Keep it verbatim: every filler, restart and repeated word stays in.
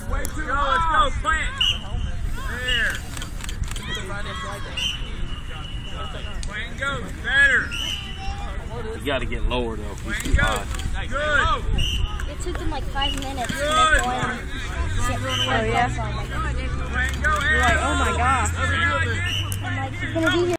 Let's go, let's go, plant. There. Plant goes, better. You got to get lower though. He's too high. Good. It took them like five minutes Good. to make one. Oh yeah. Plant go, You're like, oh my gosh. I'm like, he's gonna be here.